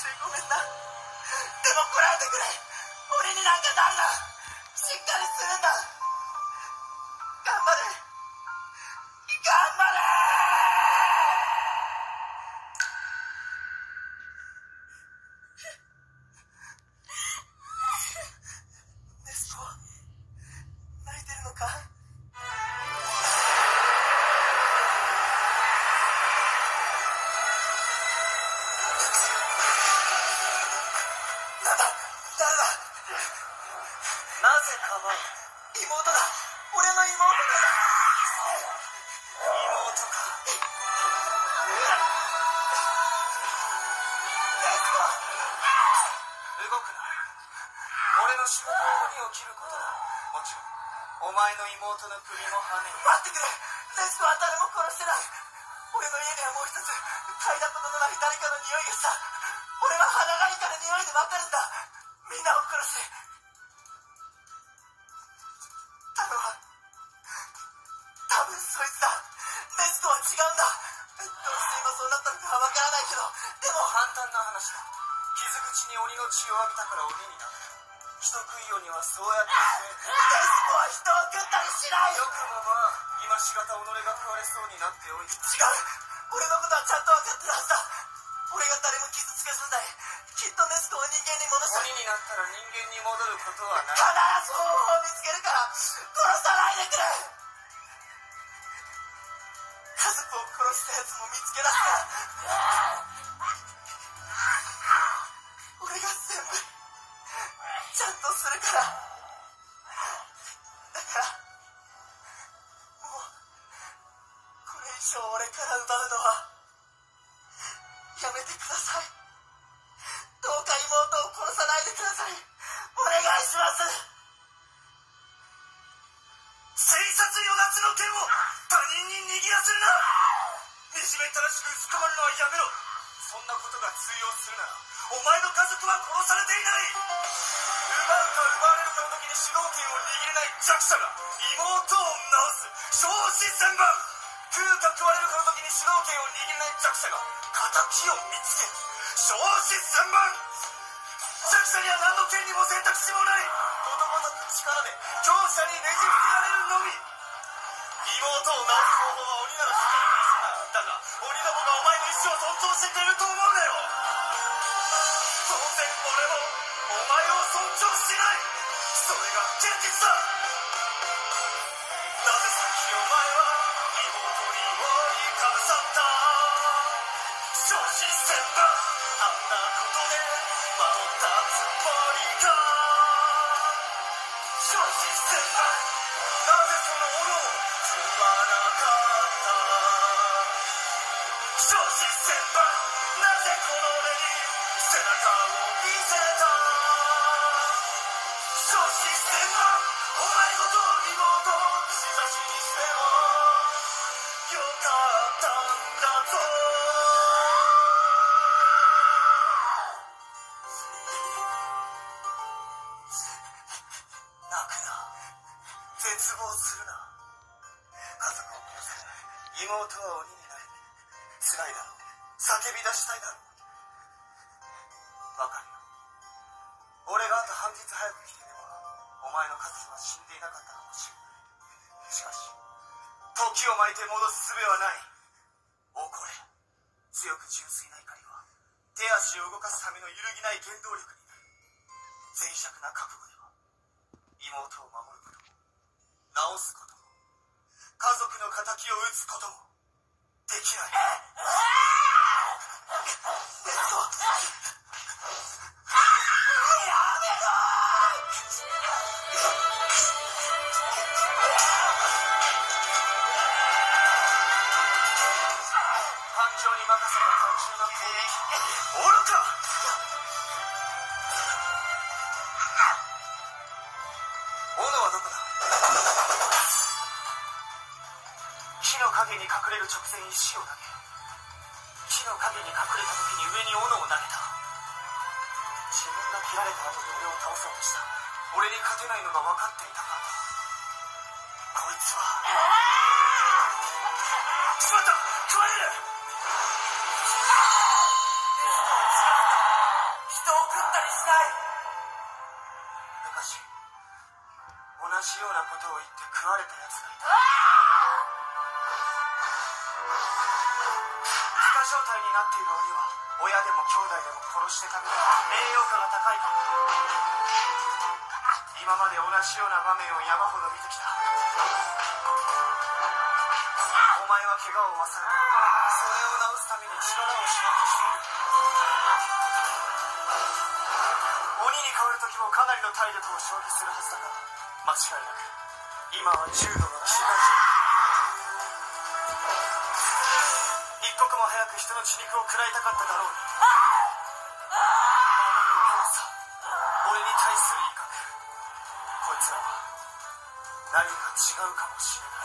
ごめんな。でもこらえてくれ。俺になんかなるな。しっかりするんだ。頑張れ。頑張れ。ネスコ、泣いてるのか？なんだ？誰だ？ なぜかばう？ 妹だ。俺の妹だ。 妹か。動くな。俺の仕事は鬼を切ることだ。もちろんお前の妹の首もはねる。 待ってくれ。ネスコは誰も殺してない。俺の家にはもう一つ嗅いだことのない誰かの匂いがした。俺は鼻がいいから匂いで分かるんだ。みんなを殺して。多分そいつだ。ネスコは違うんだ。どうして今そうなったのかわからないけど、でも簡単な話だ。傷口に鬼の血を浴びたから鬼になった。人食い鬼はそうやってネスコは人を食ったりしないよ。 よくもまあ今しがた己が食われそうになっておいて。 違う。俺のことはちゃんと分かってるはずだ。俺が誰も傷つけずんない。きっとネスコを人間に戻した。 鬼になったら人間に戻ることはない。 必ず方法を見つけるから殺さないでくれ。家族を殺したやつも見つけ出すから。俺が全部ちゃんとするから。だからもうこれ以上俺から奪うのはやめてください。どうか妹を殺さないでください。お願いします。 生殺与奪の剣を他人に握らせるな。惨めったらしく捕まるのはやめろ。そんなことが通用するならお前の家族は殺されていない。奪うか奪われるかの時に主導権を握れない弱者が妹を治す。焼死千万。食うか食われるかの時に主導権を握れない弱者が敵を見つける。焼死千万。弱者には何の権利も選択肢もない。ことごとく力で強者にねじ伏せられるのみ。妹を治す方法は鬼なら知っている。だが鬼どもがお前の意志を尊重してくれると思うなよ。当然俺もお前を尊重しない。それが現実だ。なぜさっきお前は妹に覆いかぶさった。焼死千万。あんなことで守ったつもりか。焼死千万。なぜその斧を踏まなかった。焼死千万。なぜこの俺に背中を見せた。焼死千万。お前ごと妹を串刺しにしてもよかったんだぞ。泣くな。絶望するな。家族を殺され妹は鬼になれ。辛いだろう。叫び出したいだろう。わかるよ。俺があと半日早く来ていればお前の家族は死んでいなかったかもしれない。しかし時を巻いて戻す術はない。怒れ。強く純粋な怒りは手足を動かすための揺るぎない原動力になる。脆弱な覚悟では妹を守ることも治すことも家族の敵を討つこともできない。 ネスコ、やめろ。 感情に任せた単純な攻撃。愚か。斧はどこだ。木の陰に隠れる直前石を投げ、木の陰に隠れた時に上に斧を投げた。自分が切られた後で俺を倒そうとした。俺に勝てないのが分かっていたからだ。こいつはしまった。食われる。 じようなことを言って食われたやつがいた。飢餓状態になっている鬼は親でも兄弟でも殺して食べる。栄養価が高いから。今まで同じような場面を山ほど見てきた。お前は怪我を負わされた。それを治すために力を消費している。鬼に変わる時もかなりの体力を消費するはずだから、間違いなく今は重度の飢餓状態。一刻も早く人の血肉を食らいたかっただろうに。俺に対する威嚇。こいつらは何か違うかもしれない。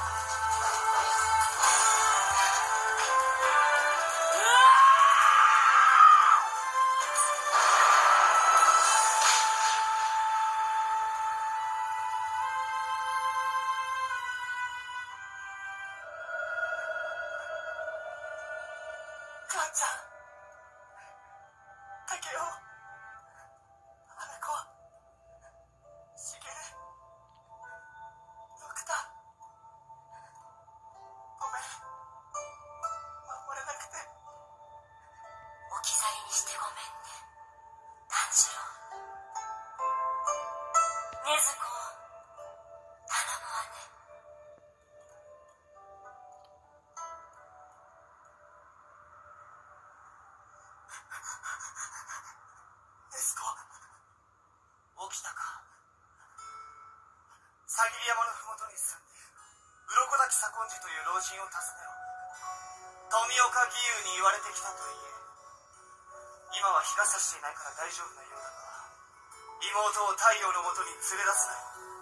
母ちゃん、竹雄、花子、茂、ドクター、ごめん、守れなくて。 置き去りにしてごめんね、炭治郎。禰豆子を頼むわね。 ネスコ、 起きたか。さぎり山のふもとに住んでいる鱗滝左近寺という老人を訪ねろ。富岡義勇に言われてきたと言え。今は日が差していないから大丈夫なようだが、妹を太陽のもとに連れ出すなよ。